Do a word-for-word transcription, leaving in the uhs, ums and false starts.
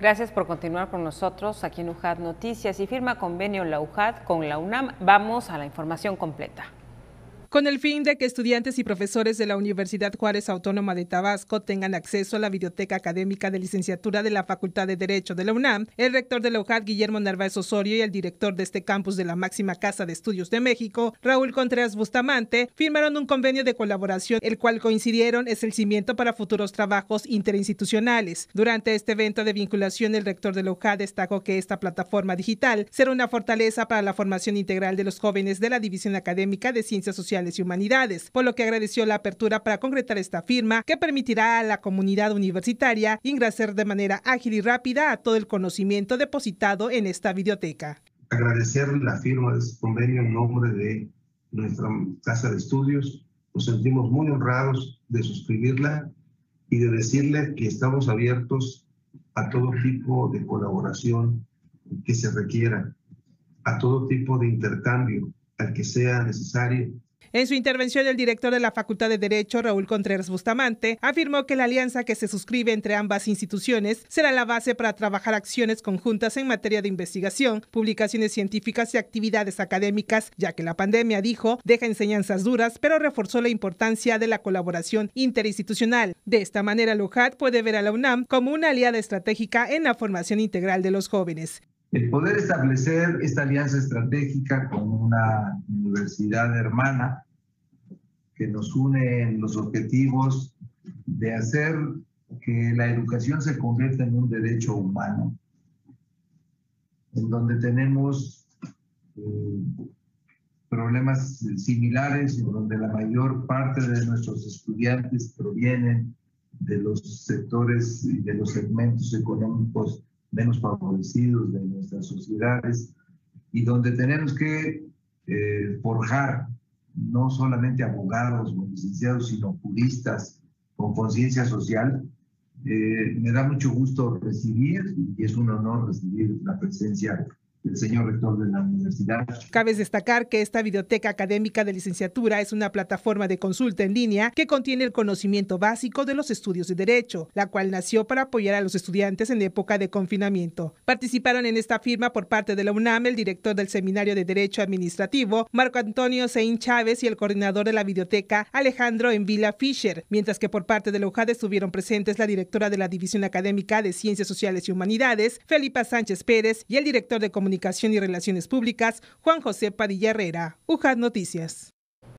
Gracias por continuar con nosotros aquí en U J A D Noticias. Y firma convenio la U J A D con la UNAM. Vamos a la información completa. Con el fin de que estudiantes y profesores de la Universidad Juárez Autónoma de Tabasco tengan acceso a la biblioteca académica de licenciatura de la Facultad de Derecho de la UNAM, el rector de la U J A D, Guillermo Narváez Osorio, y el director de este campus de la máxima casa de estudios de México, Raúl Contreras Bustamante, firmaron un convenio de colaboración, el cual coincidieron es el cimiento para futuros trabajos interinstitucionales. Durante este evento de vinculación, el rector de la U J A D destacó que esta plataforma digital será una fortaleza para la formación integral de los jóvenes de la División Académica de Ciencias Sociales y Humanidades, por lo que agradeció la apertura para concretar esta firma que permitirá a la comunidad universitaria ingresar de manera ágil y rápida a todo el conocimiento depositado en esta biblioteca. Agradecer la firma de este convenio en nombre de nuestra casa de estudios. Nos sentimos muy honrados de suscribirla y de decirle que estamos abiertos a todo tipo de colaboración que se requiera, a todo tipo de intercambio, al que sea necesario. En su intervención, el director de la Facultad de Derecho, Raúl Contreras Bustamante, afirmó que la alianza que se suscribe entre ambas instituciones será la base para trabajar acciones conjuntas en materia de investigación, publicaciones científicas y actividades académicas, ya que la pandemia, dijo, deja enseñanzas duras, pero reforzó la importancia de la colaboración interinstitucional. De esta manera, la U J A D puede ver a la UNAM como una aliada estratégica en la formación integral de los jóvenes. El poder establecer esta alianza estratégica con una universidad hermana que nos une en los objetivos de hacer que la educación se convierta en un derecho humano, en donde tenemos eh, problemas similares, en donde la mayor parte de nuestros estudiantes provienen de los sectores y de los segmentos económicos menos favorecidos de nuestras sociedades, y donde tenemos que eh, forjar no solamente abogados o licenciados, sino juristas con conciencia social. Eh, me da mucho gusto recibir, y es un honor recibir la presencia del señor rector de la universidad. Cabe destacar que esta biblioteca académica de licenciatura es una plataforma de consulta en línea que contiene el conocimiento básico de los estudios de Derecho, la cual nació para apoyar a los estudiantes en época de confinamiento. Participaron en esta firma por parte de la UNAM el director del Seminario de Derecho Administrativo, Marco Antonio Sein Chávez, y el coordinador de la biblioteca, Alejandro Envila Fischer, mientras que por parte de la U J A D estuvieron presentes la directora de la División Académica de Ciencias Sociales y Humanidades, Felipa Sánchez Pérez, y el director de Comunicación y Relaciones Públicas, Juan José Padilla Herrera. U J A D Noticias.